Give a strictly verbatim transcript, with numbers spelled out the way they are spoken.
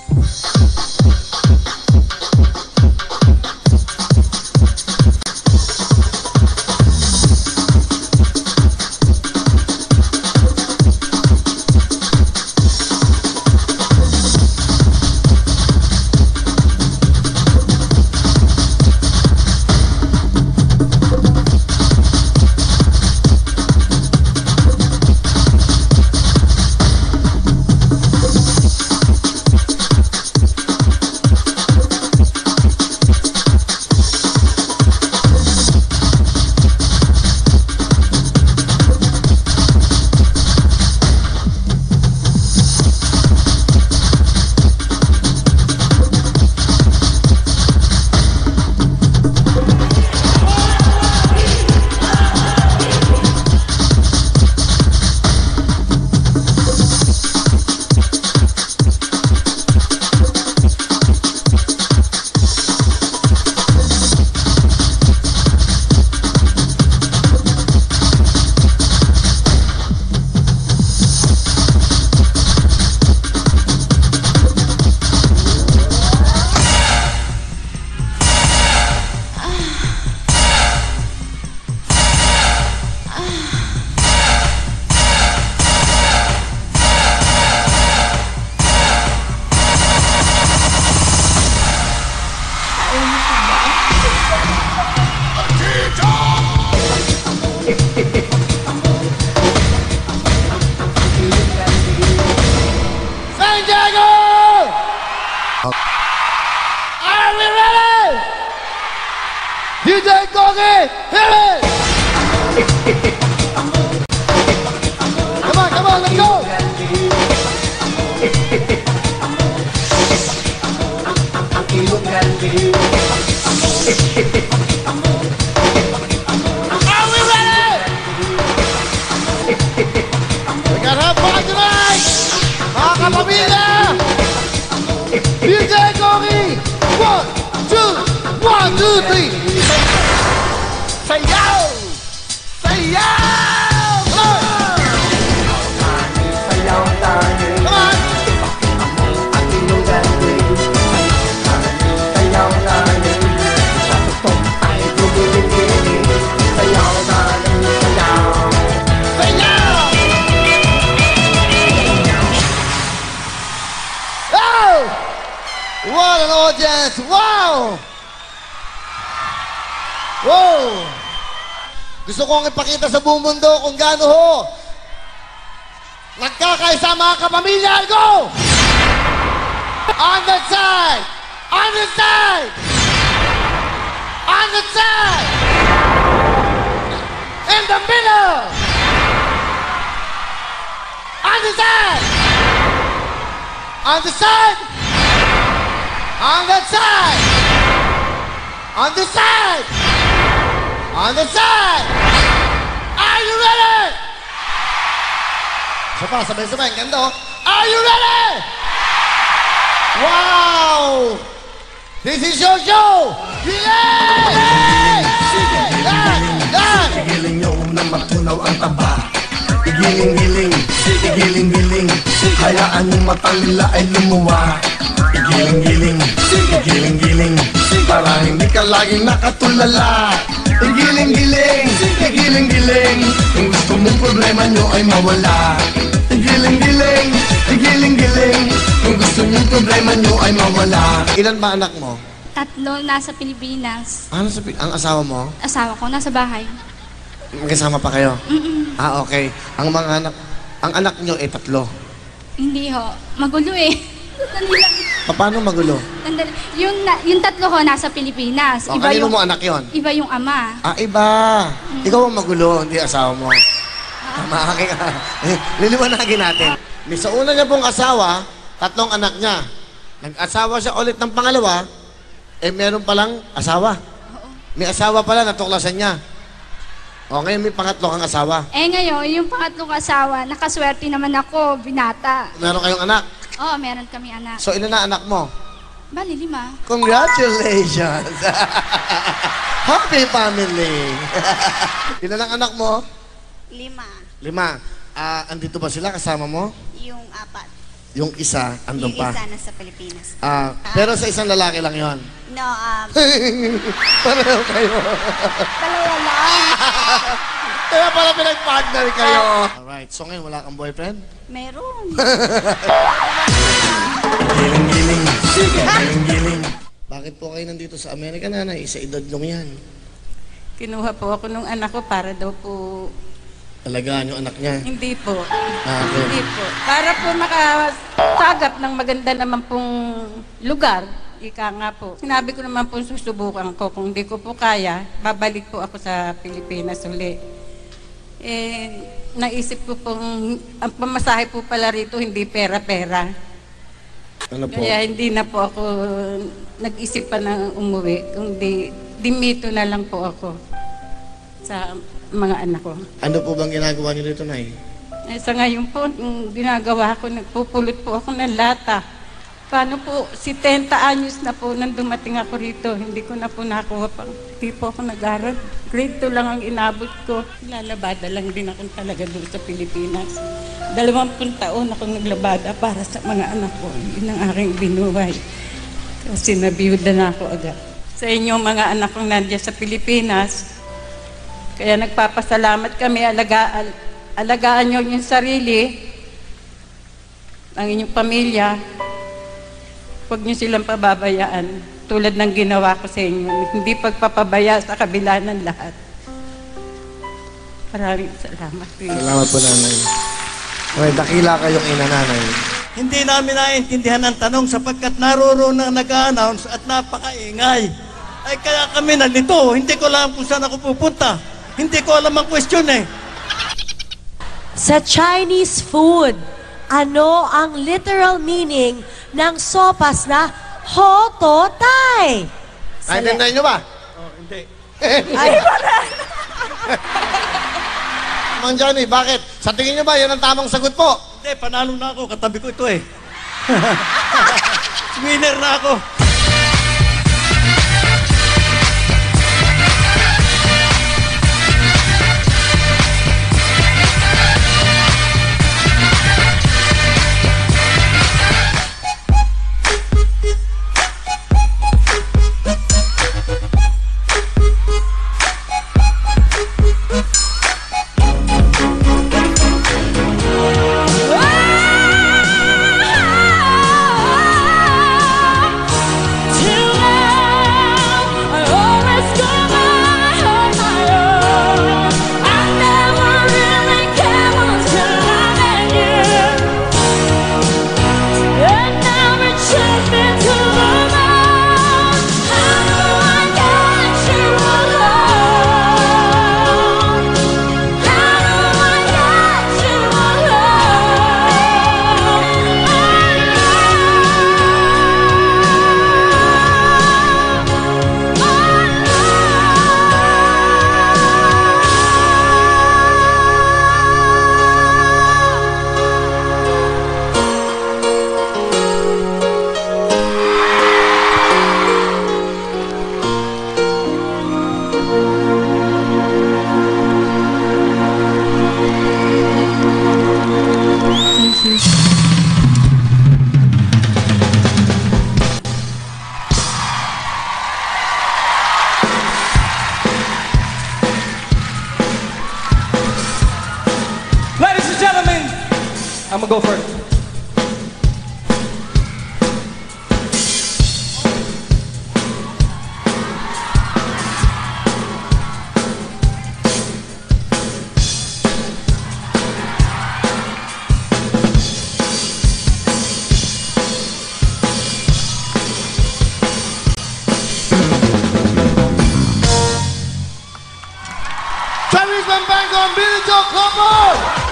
D J Coki, hit it! Come on, come on, let's go! Are we ready? We gotta have fun tonight! Mga kapamilya! D J Coki! One, two, one, two, three! Say yo! Say yo! Come on! What an audience! Wow! Wow! Gusto kong ipakita sa buong mundo kung gaano ho nagkakaisa mga kapamilya. Go! On the side! On the side! On the side! In the middle! On the side! On the side! On that side! On the side! On the side! Are you ready? Sabay, sabay, sabay. Ganda, oh. Are you ready? Wow! This is your show! Yay! Giling nyo na matunaw ang taba. Igiling-giling, igiling-giling. Hayaan yung mata nila ay lumuwa. Igiling-giling, igiling-giling. Para hindi ka laging nakatulala. Igiling-giling, igiling-giling. Kung gusto mong problema nyo ay mawala. Igiling-giling, igiling-giling. Kung gusto mong problema nyo ay mawala. Ilan ba anak mo? Tatlo, nasa Pilipinas. Ano sa ang asawa mo? Asawa ko, nasa bahay. Magkasama pa kayo? Mm-mm. Ah, okay. Ang mga anak, ang anak nyo ay tatlo. Hindi ho. Magulo eh. Sandali lang. Paano magulo? Sandali. Yung, na, yung tatlo ho, nasa Pilipinas. O, kanino mo anak yon? Iba yung ama. Ah, iba. Mm. Ikaw ang magulo, hindi asawa mo. Tama, aking liliwanagin natin. Sa una niya pong asawa, tatlong anak niya. Nag-asawa siya ulit ng pangalawa, eh meron palang asawa. Oo. May asawa pala, natuklasan niya. O, ngayon may pangatlo kang asawa. Eh ngayon, yung pangatlong asawa, nakaswerte naman ako, binata. Meron kayong anak. Oo, meron kami anak. So, ilan na anak mo? Bali, lima. Congratulations! Happy family! Ilan ang anak mo? Lima. Lima. Ah, andito ba sila kasama mo? Yung apat. Yung isa, andun Yung pa. isa nasa Pilipinas. Ah, pero sa isang lalaki lang yon. No, um, Pareho kayo. dalawa lang. Kaya pala pinag-partner kayo. Alright, so ngayon wala kang boyfriend? Meron. Giling-giling, giling-giling. Bakit po kayo nandito sa Amerika, nanay? Sa edad nung yan. Kinuha po ako nung anak ko para daw po, Alagaan yung anak niya. hindi po. Ah, okay. Hindi po. Para po makasagap ng maganda naman pong lugar. Ika nga po. Sinabi ko naman po susubukan ko. Kung hindi ko po kaya, babalik po ako sa Pilipinas uli. Eh, naisip ko pong, ang pamasahe po pala rito, hindi pera-pera. Ano po? Kaya hindi na po ako nag-isip pa na umuwi. Kundi dimito na lang po ako sa mga anak ko. Ano po bang ginagawa niyo dito, nay? Eh, sa ngayon po, yung ginagawa ko, nagpupulot po ako ng lata. Paano po, setenta anyos na po nang dumating ako rito. Hindi ko na po nakuha pang. Hindi po ako nag-aral. Grade two lang ang inabot ko. Lalabada lang din ako talaga doon sa Pilipinas. Dalawampung taon ako naglabada para sa mga anak ko. Yun ang aking binuhay. Kasi nabiyuda na ako agad. Sa inyo mga anak kong nandiyan sa Pilipinas, kaya nagpapasalamat kami, alaga, al, alagaan nyo yung sarili, ang inyong pamilya, huwag nyo silang pababayaan, tulad ng ginawa ko sa inyo, hindi pagpapabaya sa kabila ng lahat. Maraming salamat. Salamat po, nanay. Okay, dakila kayong ina, nanay. Hindi namin naiintindihan ang tanong sapagkat naroon na nag-a-announce at napakaingay. Ay kaya kami nalito, hindi ko alam kung saan ako pupunta. Hindi ko alam ang question eh. Sa Chinese food, ano ang literal meaning ng sopas na hototay? Naintindihan niyo ba? Oh, hindi. Ay, Mang Johnny, bakit? Sa tingin niyo ba, yan ang tamang sagot po? Hindi, panalo na ako. Katabi ko ito eh. Winner na ako. I'm gonna go first. Travis Van Bango, Billy Joe Comer!